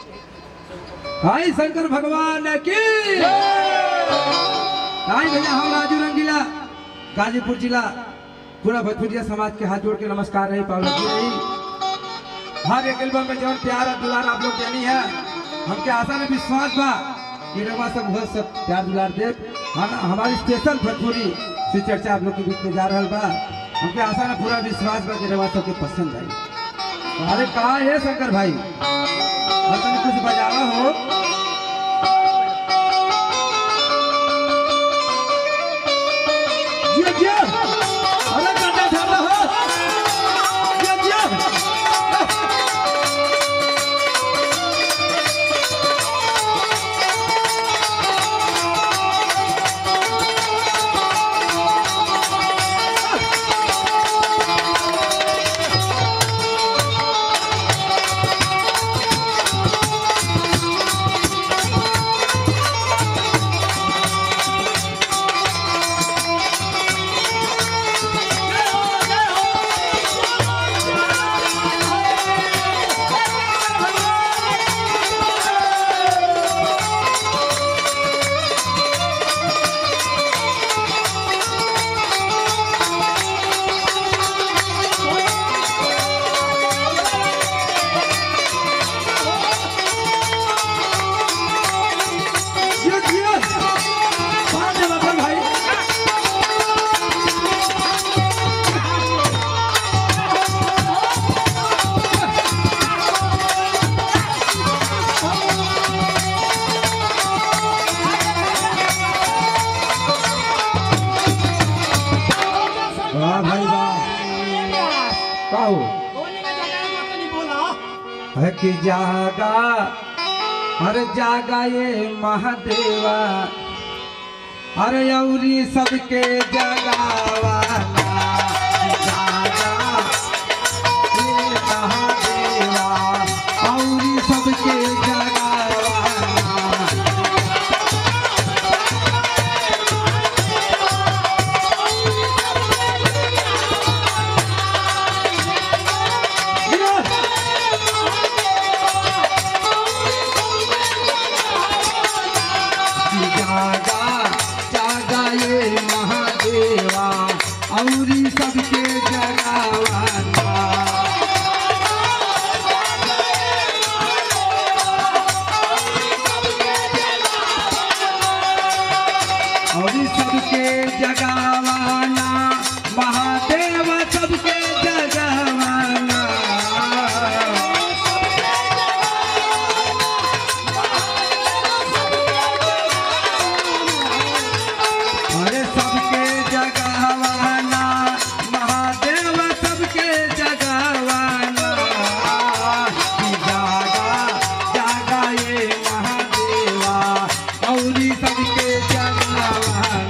भाई शंकर भगवान की भाई भैया हम राजू रंगीला गाजीपुर जिला पूरा भोजपुरिया समाज के हाथ जोड़ के नमस्कार रही पावला की रही। हर एक एल्बम में जो प्यार और दुलार आप लोग देनी है हमके आशा में विश्वास बा कि रवा सब बहुत सब प्यार दुलार दे। हमारी स्पेशल भोजपुरी से चर्चा आप लोग के बीच में जा रहा बा। हमके आशा में पूरा विश्वास बा कि रवा सबके पसंद आई। अरे कहा है शंकर भाई कुछ बजावा हो है कि जागा अरे जागा ये महादेवा अरे औरी सबके जगावाना जागा ये महादेवा औरी सबके औरी सबके जगावाना औरी सबके जगावाना महादेव सबके जगावाना अरे सबके जगावाना महादेव सबके जगावाना जागा जागा ये महादेवा औरी सबके जगावाना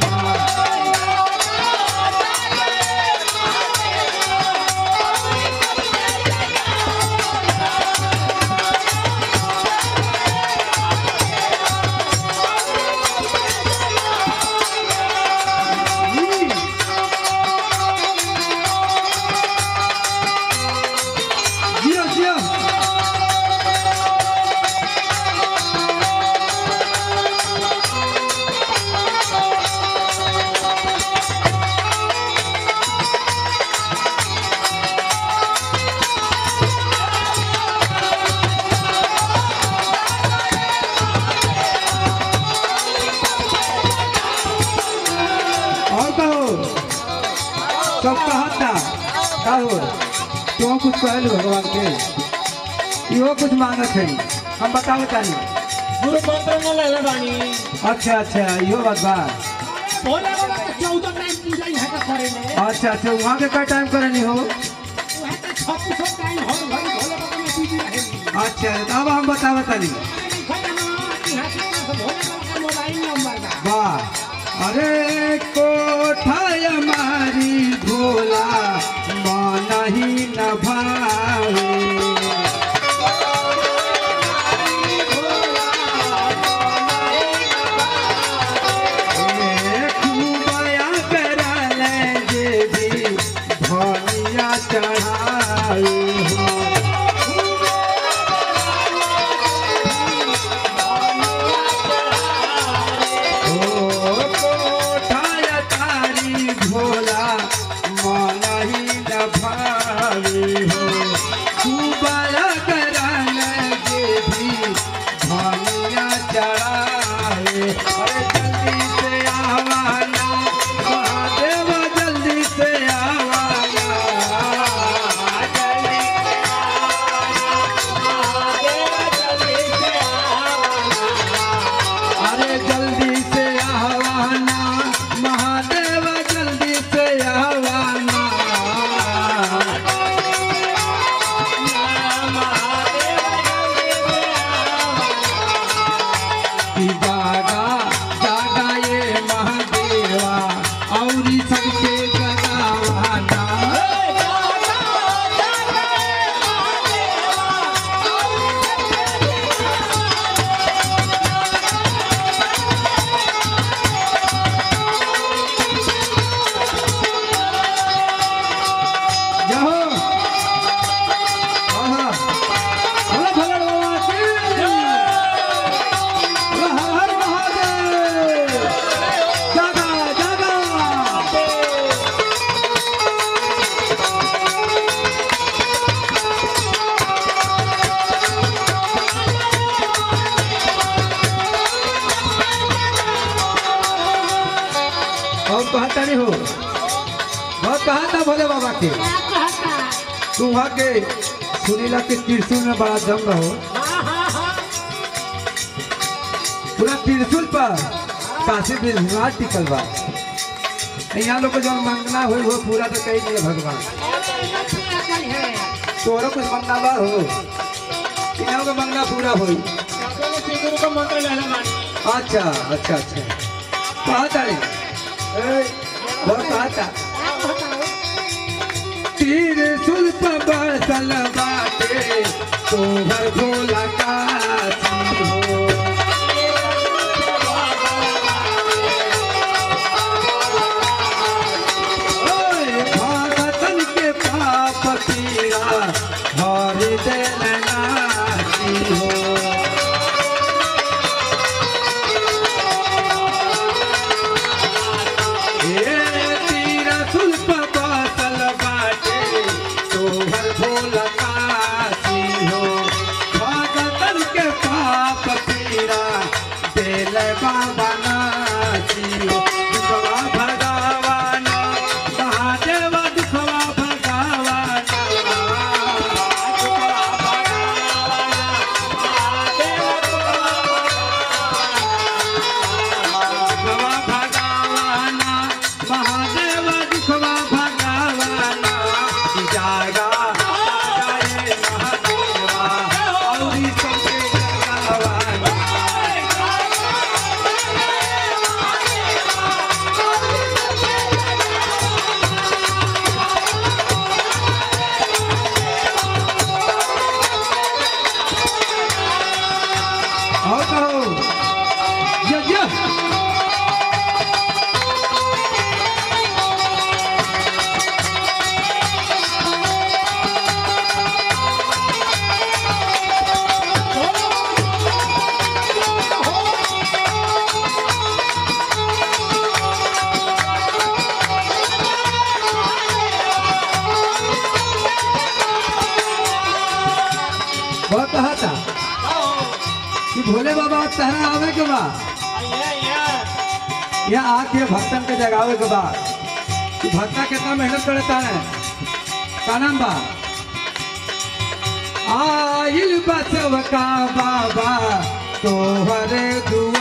सब कहता का हो तुम कुछ कहल भगवान के इहो कुछ मांगत है हम बताओ तानी गुरु मंत्र न लेले बानी। अच्छा अच्छा इहो बात बा बोले वाला के 14 टाइम पूजा यहां का करे में। अच्छा अच्छा वहां के का टाइम करनी हो वहां के 36 टाइम हर घर भोले बाबा में पूजी रहे। अच्छा अब हम बताओ तानी मोबाइल नंबर वाह अरे कोठा हमारी भोला मन ही न भावे खूबया करल जे भी धनिया चढ़ाए हो कहता नहीं हो बहुत कहा था भोले बाबा के तू वहाँ के सुनीला के त्रिशूल में बड़ा दम रहो पूरा त्रिशूल पर काशी विश्वनाथ टिकल बा यहाँ लोग को जो मंगना हो वो पूरा तो कही नहीं है भगवान तोरो कुछ मंगना बा हो यहाँ का मंगना पूरा हो अच्छा अच्छा अच्छा कहा था बहुत कहा था त्रिशूल पर बसल बाटे तोहर भोला काशी हो भगतन के पाप पीरा हर दिल नाशी हो बहुत कहा था कि भोले बाबा तहरा आवे के बाद यहाँ आके भक्तन के जगावे के बाद कि भक्ता कितना मेहनत करता है का नाम बा आइल बसव का बाबा तोहरे दुआ